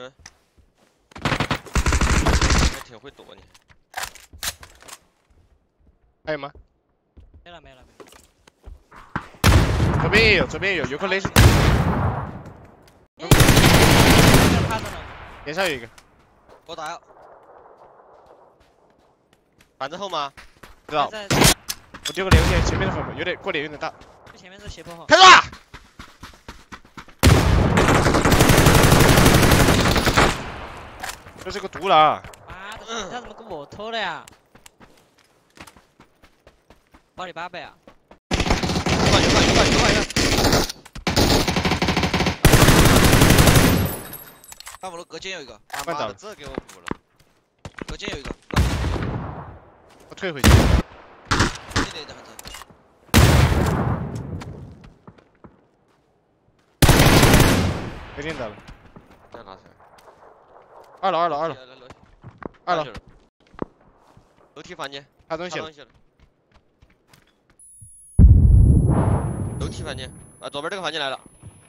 嗯，还挺会躲你。 还有吗？ 没了。 左边也有，有颗雷是。 趴着呢。 脸上有一个。 我打药。板子后吗？ 知道。 在我丢个连线，前面的粉有点过点有点大。 最前面是斜坡后。 开打！这是个独狼。 妈的，他怎么跟我偷了呀？包里800啊！ 有个。大五楼隔间有一个，他妈的这给我补了。隔间有一个， 我退回去。 这里的还是。 没电到了。 在哪层？ 二楼。 楼梯房间。 拿东西了。 楼梯房间，啊，左边这个房间来了。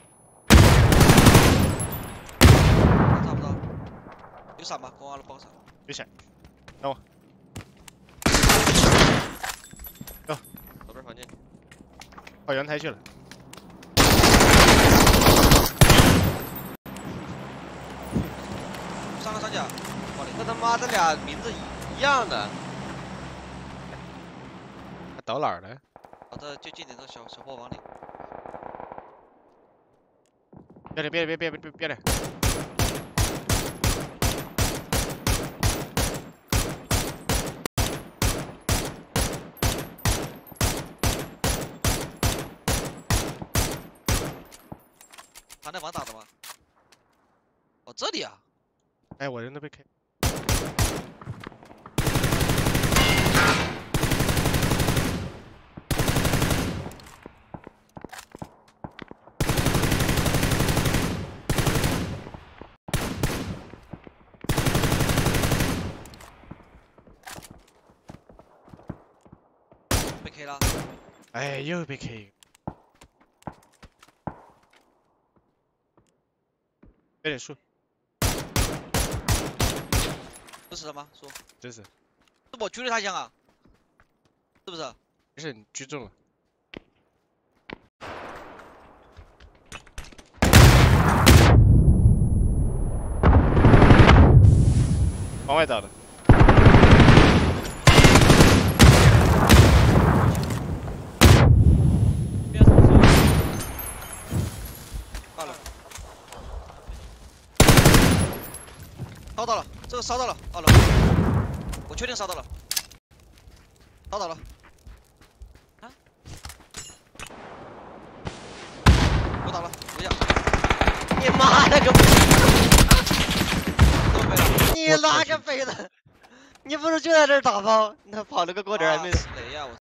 差不多。有闪吧？跟我了包闪。 有闪。等我。走。 左边房间。 跑阳台去了。 上个三角。这他妈这俩名字一样的。 他倒哪儿了？ 啊，这就进点这小货房里。 别来！ 他那房打的吗？哦，这里啊！ 哎，我人都被 K。 被 K 了。 哎，又被 K。有点树。 不死了吗？说。 真是。 是我狙了他一枪啊？是不是？ 没事，你狙中了。往外找的。 到了。烧到了，这个烧到了，2楼。我确定烧到了。烧倒了。啊？我倒了，回家。你妈了个逼！你拉个飞的！你不是就在这儿打吗？那跑了个过点还没死雷呀！我。